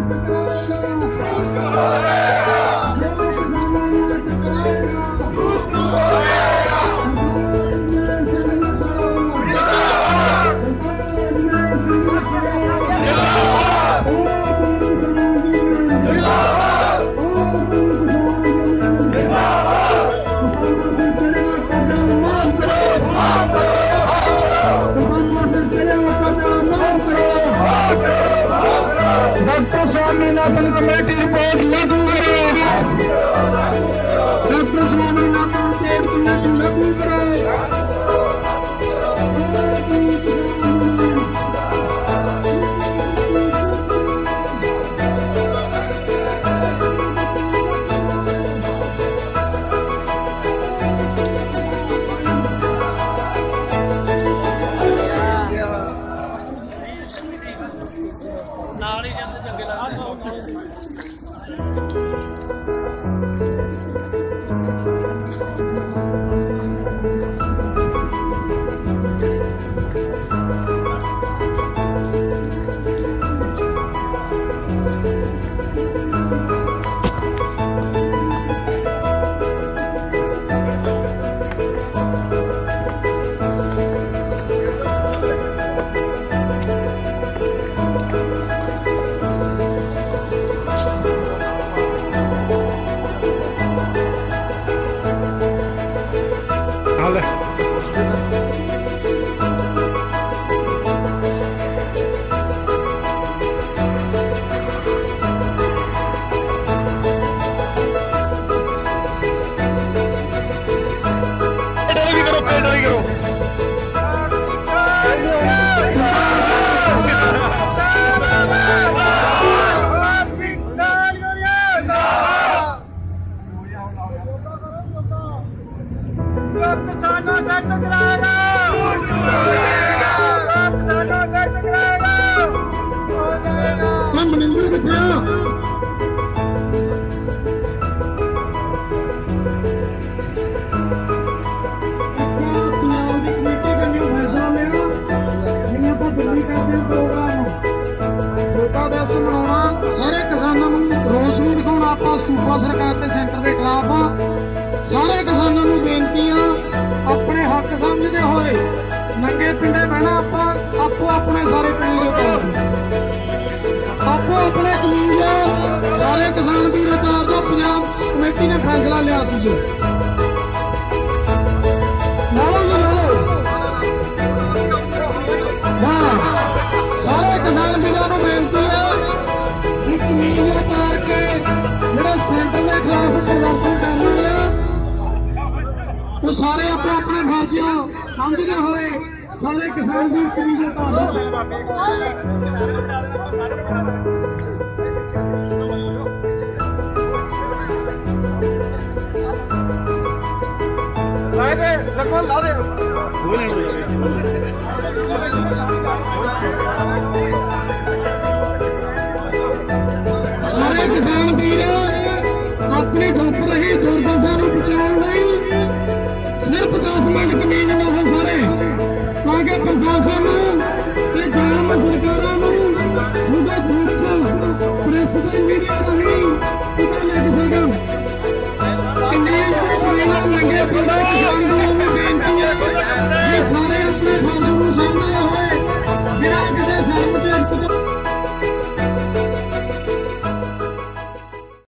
Doctor Swaminathan committee report लागू करो। Doctor Swaminathan committee लागू करो। ਨਾਲ ਹੀ ਜਾਂਦੇ ਚੰਗੇ ਲੱਗਦੇ। किसानों से टकराएगा, किसानों से टकराएगा। मैं मनिंदर किथे आ? सारे किसानों रोस भी दिखाना आप सूबा सरकार के सेंटर के खिलाफ आ। सारे किसानों को बेनती आ अपने हक समझते हुए नंगे पिंडे बहना आपो अपने सारे कमीजे आपो अपने कमीजे सारे किसान भी उतार दो। पंजाब कमेटी ने फैसला लिया सी जो हाँ सारे किसान वीरों को बेनती है कि कमीज उतार के जो सेंटर के खिलाफ प्रदर्शन करना है वो सारे अपने अपने फर्ज समझते हुए सारे किसान भी कमीज उतार सारे किसान वीर अपने डुब रही दुर्दशा को बचाने सिर्फ 10 मिनट कमीज ना हो सारे ताकि प्रशासन जान सरकारों